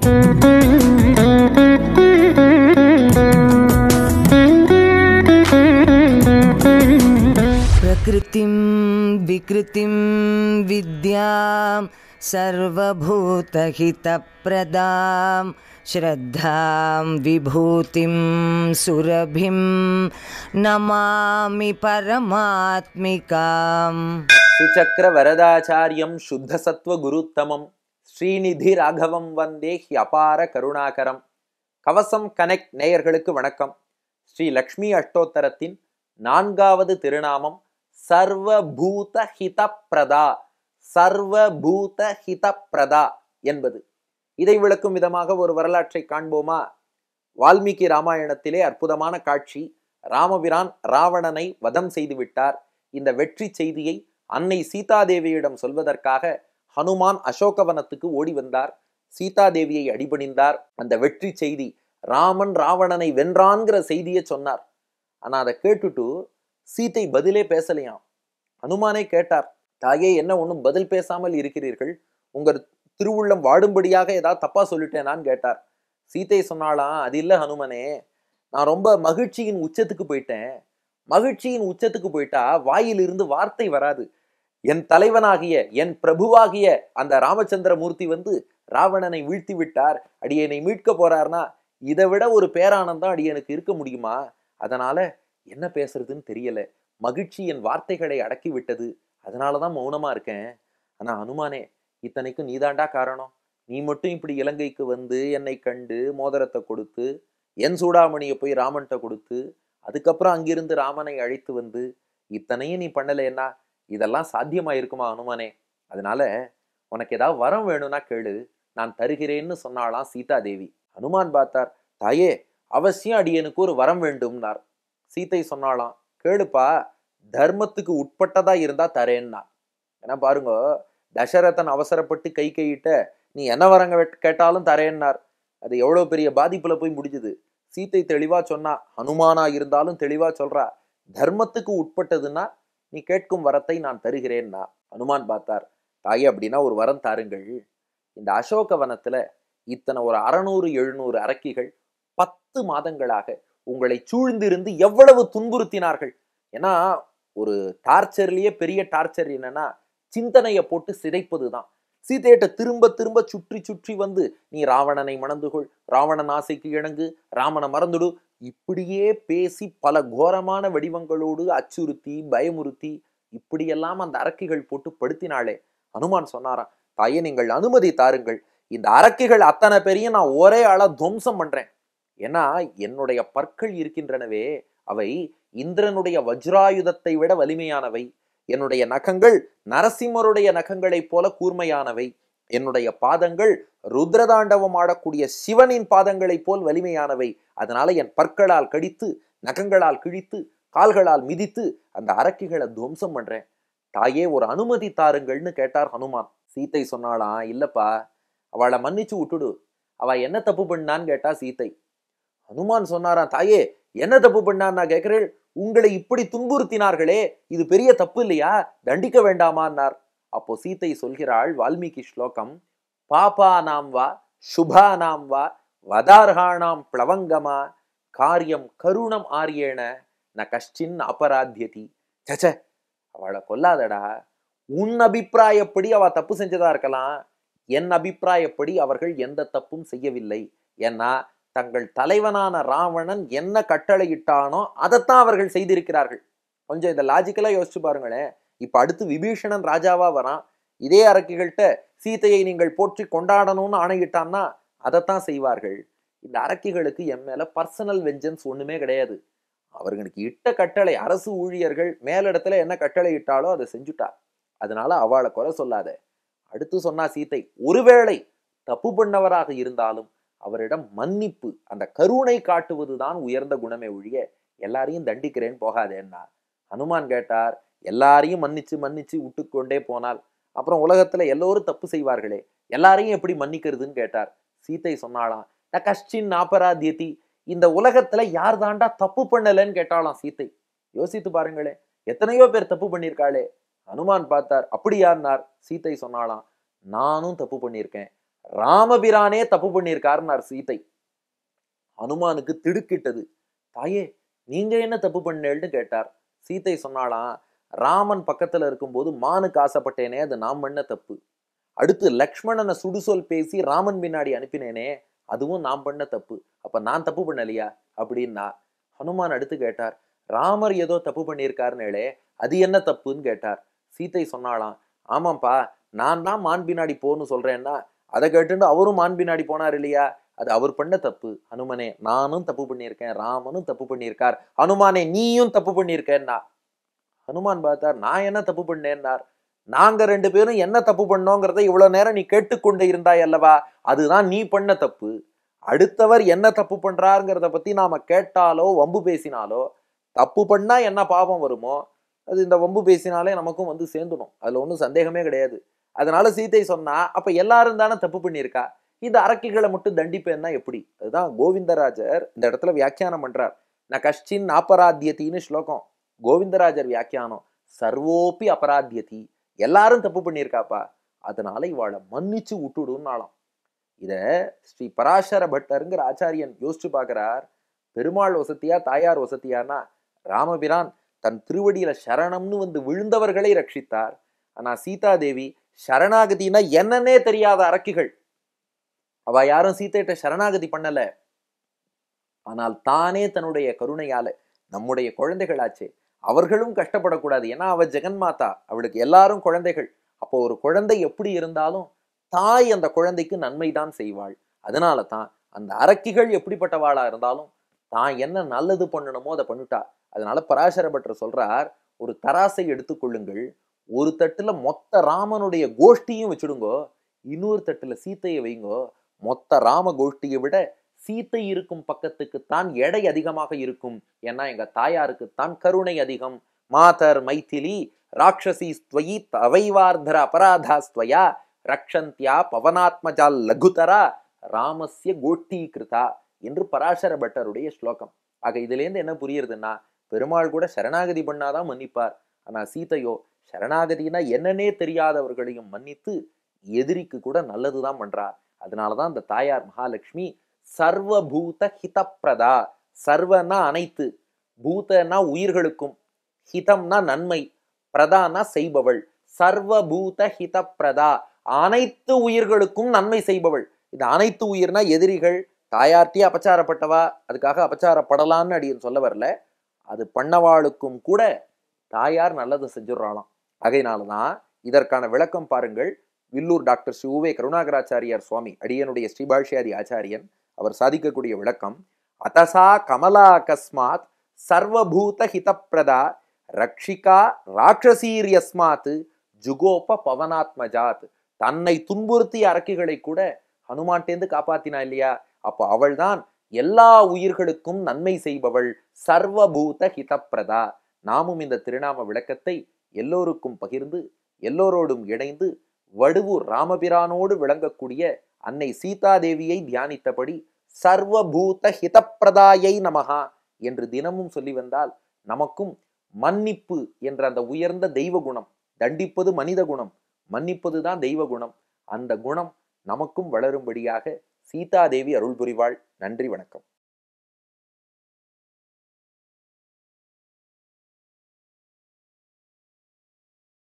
प्रकृतिं विकृतिं विद्यां सर्वभूतहितप्रदां श्रद्धां विभूतिं सुरभिं नमामि परमात्मिकाम्। सुचक्र वरदाचार्यं शुद्धसत्व गुरुत्तमं ஸ்ரீநிதி ராகவம் வந்தே அபார கருணாகரம். கவசம் கனெக்ட் நேயர்களுக்கு வணக்கம். ஸ்ரீ லக்ஷ்மி அஷ்டோத்தரத்தின் 4வது திருநாமம் சர்வபூத ஹிதப்ரதா. சர்வபூத ஹிதப்ரதா என்பது. இதை விளக்கும் விதமாக ஒரு வரலாற்றை காண்போமா? வால்மீகி ராமாயணத்திலே அற்புதமான காட்சி. ராமபிரான் ராவணனை வதம் செய்து விட்டார். இந்த வெற்றி செய்தியை அன்னை சீதாதேவியிடம் சொல்வதற்காக ஹனுமான் அசோகவனத்துக்கு ஓடி வந்தார். சீதாதேவியை அடிபணிந்தார். அந்த வெற்றி செய்தி, ராமன் ராவணனை வென்றான்கிற செய்தியை சொன்னார். ஆனா அதை கேட்டுட்டு சீதை பதிலே பேசலையாம். ஹனுமானே கேட்டார், தாயே என்ன ஒன்றும் பதில் பேசாமல் இருக்கிறீர்கள்? உங்க திருவுள்ளம் வாடும்படியாக ஏதாவது தப்பா சொல்லிட்டேனான்னு கேட்டார். சீதை சொன்னாலாம், அது இல்லை ஹனுமனே, நான் ரொம்ப மகிழ்ச்சியின் உச்சத்துக்கு போயிட்டேன். மகிழ்ச்சியின் உச்சத்துக்கு போயிட்டா வாயிலிருந்து வார்த்தை வராது. என் தலைவனாகிய என் பிரபுவாகிய அந்த ராமச்சந்திர மூர்த்தி வந்து ராவணனை வீழ்த்தி விட்டார், அடியனை மீட்க போறார்னா இதை விட ஒரு பேரானந்தம் அடியனுக்கு இருக்க முடியுமா? அதனால என்ன பேசுறதுன்னு தெரியல. மகிழ்ச்சி என் வார்த்தைகளை அடக்கி விட்டது. அதனாலதான் மௌனமா இருக்கேன். ஆனா ஹனுமானே, இத்தனைக்கு நீதாண்டா காரணம். நீ மட்டும் இப்படி இலங்கைக்கு வந்து என்னை கண்டு மோதிரத்தை கொடுத்து என் சூடாமணியை போய் ராமன்கிட்ட கொடுத்து அதுக்கப்புறம் அங்கிருந்து ராமனை அழைத்து வந்து இத்தனையும் நீ பண்ணலைன்னா இதெல்லாம் சாத்தியமா இருக்குமா ஹனுமானே? அதனால உனக்கு ஏதாவது வரம் வேணும்னா கேளு, நான் தருகிறேன்னு சொன்னாலாம் சீதாதேவி. ஹனுமான் பார்த்தார், தாயே அவசியம் அடியனுக்கு ஒரு வரம் வேண்டும்னார். சீதை சொன்னாலாம், கேளுப்பா, தர்மத்துக்கு உட்பட்டதா இருந்தா தரேன்னா. ஏன்னா பாருங்க, தசரதன் அவசரப்பட்டு கையிட்ட நீ என்ன வரங்க கேட்டாலும் தரேன்னார். அது எவ்வளவு பெரிய பாதிப்புல போய் முடிஞ்சுது. சீதை தெளிவா சொன்னா, ஹனுமானா இருந்தாலும் தெளிவா சொல்றா, தர்மத்துக்கு உட்பட்டதுன்னா நீ கேட்கும் வரத்தை நான் தருகிறேன்னா. ஹனுமான் பார்த்தார், தாயே அப்படின்னா ஒரு வரம் தாருங்கள். இந்த அசோகவனத்துல இத்தனை ஒரு 600-700 அரக்கிகள் 10 மாதங்களாக உங்களை சூழ்ந்திருந்து எவ்வளவு துன்புறுத்தினார்கள். ஏன்னா ஒரு டார்ச்சர்லயே பெரிய டார்ச்சர் என்னன்னா சிந்தனையை போட்டு சிதைப்பதுதான். சீதையிட்ட திரும்ப திரும்ப சுற்றி சுற்றி வந்து நீ ராவணனை மணந்துகொள், ராவணன் ஆசைக்கு இணங்கு, ராமனை மறந்துடு, இப்படியே பேசி பல கோரமான வடிவங்களோடு அச்சுறுத்தி பயமுறுத்தி இப்படியெல்லாம் அந்த அரக்கிகள் போட்டு படுத்தினாளே. ஹனுமான் சொன்னாராம், தாயே நீங்கள் அனுமதி தாருங்கள், இந்த அரக்கிகள் அத்தனை பெரிய நான் ஒரே ஆளா துவம்சம் பண்றேன். ஏன்னா என்னுடைய பற்கள் இருக்கின்றனவே, அவை இந்திரனுடைய வஜ்ராயுதத்தை விட வலிமையானவை. என்னுடைய நகங்கள் நரசிம்மருடைய நகங்களைப் போல கூர்மையானவை. என்னுடைய பாதங்கள் ருத்ரதாண்டவம் ஆடக்கூடிய சிவனின் பாதங்களைப் போல் வலிமையானவை. அதனால என் பற்களால் கடித்து, நகங்களால் கிழித்து, கால்களால் மிதித்து அந்த அரக்கிகளை துவம்சம் பண்றேன். தாயே ஒரு அனுமதி தாருங்கள்னு கேட்டார் ஹனுமான். சீதை சொன்னாலாம், இல்லப்பா, அவளை மன்னிச்சு விட்டுடு, அவ என்ன தப்பு பண்ணான்னு கேட்டா சீதை. ஹனுமான் சொன்னாராம், தாயே என்ன தப்பு பண்ணான்னு நான் கேட்கிறேன், உங்களை இப்படி துன்புறுத்தினார்களே, இது பெரிய தப்பு இல்லையா, தண்டிக்க வேண்டாமான்னார். அப்போ சீதை சொல்கிறாள், வால்மீகி ஸ்லோகம், பாபா நாம் வா சுபா நாம் வா வதார்ஹாணாம் பிளவங்கமா காரியம் கருணம் ஆரியேன ந கஷ்டின் அபராத்தியதி. சச்ச, அவளை கொல்லாதடா. உன் அபிப்பிராயப்படி அவ தப்பு செஞ்சதா இருக்கலாம், என் அபிப்பிராயப்படி அவர்கள் எந்த தப்பும் செய்யவில்லை. ஏன்னா தங்கள் தலைவனான ராவணன் என்ன கட்டளையிட்டானோ அதைத்தான் அவர்கள் செய்திருக்கிறார்கள். கொஞ்சம் இதை லாஜிக்கலா யோசிச்சு பாருங்களேன். இப்ப அடுத்து விபீஷணன் ராஜாவா வரான். இதே அரக்கிகள்கிட்ட சீதையை நீங்கள் போற்றி கொண்டாடணும்னு ஆணையிட்டான்னா அதைத்தான் செய்வார்கள். இந்த அரக்கிகளுக்கு என் மேல பர்சனல் வெஞ்சன்ஸ் ஒண்ணுமே கிடையாது. அவர்களுக்கு இட்ட கட்டளை, அரசு ஊழியர்கள் மேலிடத்துல என்ன கட்டளை இட்டாலோ அதை செஞ்சுட்டா. அதனால அவளை குறை சொல்லாத. அடுத்து சொன்னா சீதை, ஒருவேளை தப்பு பண்ணவராக இருந்தாலும் அவரிடம் மன்னிப்பு, அந்த கருணை காட்டுவதுதான் உயர்ந்த குணமே ஒழிய எல்லாரையும் தண்டிக்கிறேன்னு போகாதேன்னா. ஹனுமான் கேட்டார், எல்லாரையும் மன்னிச்சு மன்னிச்சு விட்டுக்கொண்டே போனால் அப்புறம் உலகத்துல எல்லோரும் தப்பு செய்வார்களே, எல்லாரையும் எப்படி மன்னிக்கிறதுன்னு கேட்டார். சீதை சொன்னாலாம், ந கஷ்டின் அபராத்தியதி, இந்த உலகத்துல யார் தாண்டா தப்பு பண்ணலன்னு கேட்டாலாம் சீதை. யோசித்து பாருங்களேன், எத்தனையோ பேர் தப்பு பண்ணியிருக்காளே. ஹனுமான் பார்த்தார், அப்படியான்னார். சீதை சொன்னாலாம், நானும் தப்பு பண்ணியிருக்கேன், ராமபிரானே தப்பு பண்ணியிருக்காருன்னார் சீதை. ஹனுமானுக்கு திடுக்கிட்டது. தாயே, நீங்க என்ன தப்பு பண்ணேன்னு கேட்டார். சீதை சொன்னாலாம், ராமன் பக்கத்துல இருக்கும்போது மானுக்கு ஆசைப்பட்டேனே, அது நான் பண்ண தப்பு. அடுத்து லக்ஷ்மணனை சுடுசொல் பேசி ராமன் பின்னாடி அனுப்பினேனே, அதுவும் நான் பண்ண தப்பு. அப்ப நான் தப்பு பண்ணலையா அப்படின்னா. ஹனுமான் அடுத்து கேட்டார், ராமர் ஏதோ தப்பு பண்ணியிருக்காருனேளே, அது என்ன தப்புன்னு கேட்டார். சீதை சொன்னாலாம், ஆமாப்பா, நான் தான் மான் பின்னாடி போன்னு சொல்றேன்னா அதை கேட்டுட்டு அவரும் மான் பின்னாடி போனார் இல்லையா, அது அவர் பண்ண தப்பு. ஹனுமனே, நானும் தப்பு பண்ணியிருக்கேன், ராமனும் தப்பு பண்ணியிருக்கார், ஹனுமானே நீயும் தப்பு பண்ணியிருக்கேன்னா. ஹனுமான் பார்த்தார், நான் என்ன தப்பு பண்ணேன்னார். நாங்க 2 பேரும் என்ன தப்பு பண்ணோங்கிறத இவ்வளவு நேரம் நீ கேட்டுக்கொண்டு இருந்தாய் அல்லவா, அதுதான் நீ பண்ண தப்பு. அடுத்தவர் என்ன தப்பு பண்றாருங்கிறத பத்தி நாம கேட்டாலோ வம்பு பேசினாலோ, தப்பு பண்ணா என்ன பாவம் வருமோ அது இந்த வம்பு பேசினாலே நமக்கும் வந்து சேர்ந்துடும். அதுல ஒன்றும் சந்தேகமே கிடையாது. அதனால சீதை சொன்னா, அப்ப எல்லாரும் தானே தப்பு பண்ணியிருக்கா, இந்த அரக்கிகளை மட்டும் தண்டிப்பேன்னா எப்படி? அதுதான் கோவிந்தராஜர் இந்த இடத்துல வியாக்கியானம் பண்றார். ந கஷ்டின் அபராத்தியத்தின்னு ஸ்லோகம். கோவிந்தராஜர் வியாக்கியானம், சர்வோப்பி அபராத்தியதி, எல்லாரும் தப்பு பண்ணியிருக்காப்பா, அதனால இவாளை மன்னிச்சு விட்டுடுன்னாலாம். இத ஸ்ரீ பராசர பட்டருங்கிற ஆச்சாரியன் யோசிச்சு பார்க்கிறார். பெருமாள் வசதியா தாயார் வசதியானா, ராமபிரான் தன் திருவடியில சரணம்னு வந்து விழுந்தவர்களை ரட்சித்தார். ஆனா சீதாதேவி சரணாகதினா என்னன்னே தெரியாத அரக்கிகள், அவ யாரும் சீதையிட்ட சரணாகதி பண்ணல. ஆனால் தானே தன்னுடைய கருணையால, நம்முடைய குழந்தைகளாச்சே, அவர்களும் கஷ்டப்படக்கூடாது, ஏன்னா அவ ஜெகன்மாதா, அவளுக்கு எல்லாரும் குழந்தைகள். அப்போ ஒரு குழந்தை எப்படி இருந்தாலும் தாய் அந்த குழந்தைக்கு நன்மைதான் செய்வாள். அதனால தான் அந்த அரக்கிகள் எப்படிப்பட்டவாளா இருந்தாலும் தான் என்ன நல்லது பண்ணணுமோ அதை பண்ணிட்டா. அதனால பராசர பட்டர் சொல்றார், ஒரு தராசை எடுத்துக்கொள்ளுங்கள், ஒரு தட்டுல மொத்த ராமனுடைய கோஷ்டியும் வச்சுடுங்கோ, இன்னொரு தட்டுல சீத்தையை வைங்கோ, மொத்த ராம கோஷ்டியை விட சீத்தை இருக்கும் பக்கத்துக்குத்தான் எடை அதிகமாக இருக்கும். ஏன்னா எங்க தாயாருக்குத்தான் கருணை அதிகம். மாதர் மைதிலி ராட்சசி ஸ்துவயி தவைவார்தர அபராதாஸ்துவயா ரக்ஷந்தியா பவனாத்மஜால் லகுதரா ராமஸ்ய கோஷ்டி கிருதா என்று பராசர பட்டருடைய ஸ்லோகம். ஆக இதுல இருந்து என்ன புரியுறதுன்னா, பெருமாள் கூட சரணாகதி பண்ணாதான் மன்னிப்பார். ஆனா சீதையோ சரணாகதினா என்னன்னே தெரியாதவர்களையும் மன்னித்து எதிரிக்கு கூட நல்லதுதான் பண்றார். அதனாலதான் அந்த தாயார் மகாலட்சுமி சர்வபூத ஹிதப்பிரதா. சர்வனா அனைத்து, பூதனா உயிர்களுக்கும், ஹிதம்னா நன்மை, பிரதானா செய்பவள். சர்வபூத ஹிதப்பிரதா, அனைத்து உயிர்களுக்கும் நன்மை செய்பவள். இது அனைத்து உயிர்னா எதிரிகள், தாயார்த்தியே அபச்சாரப்பட்டவா, அதுக்காக அபச்சாரப்படலான்னு அடின்னு சொல்ல வரல, அது பண்ணவாளுக்கும் கூட தாயார் நல்லதை செஞ்சுடுறாளாம். ஆகையினாலதான் இதற்கான விளக்கம் பாருங்கள். வில்லூர் டாக்டர் ஸ்ரீ உவே கருணாகராச்சாரியார் சுவாமி, அடியனுடைய ஸ்ரீபாஷ்யாதி ஆச்சாரியன், அவர் சாதிக்கக்கூடிய விளக்கம், அதசா கமலா அகஸ்மாத் சர்வபூத ஹிதப்பிரதா ரக்ஷிகா ராட்சசீரியஸ்மாத் ஜுகோப பவனாத்மஜாத். தன்னை துன்புறுத்திய அரக்கிகளை கூட ஹனுமான்டேந்து காப்பாத்தினா இல்லையா, அப்போ அவள்தான் எல்லா உயிர்களுக்கும் நன்மை செய்பவள், சர்வபூத ஹிதப்பிரதா. நாமும் இந்த திருநாம விளக்கத்தை எல்லோருக்கும் பகிர்ந்து எல்லோரோடும் இணைந்து வடுவூர் ராமபிரானோடு விளங்கக்கூடிய அன்னை சீதாதேவியை தியானித்தபடி சர்வபூத ஹிதப்பிரதாயை நமகா என்று தினமும் சொல்லி வந்தால் நமக்கும் மன்னிப்பு என்ற அந்த உயர்ந்த தெய்வ குணம், தண்டிப்பது மனித குணம், மன்னிப்பதுதான் தெய்வ குணம், அந்த குணம் நமக்கும் வளரும்படியாக சீதாதேவி அருள் புரிவாள். நன்றி, வணக்கம்.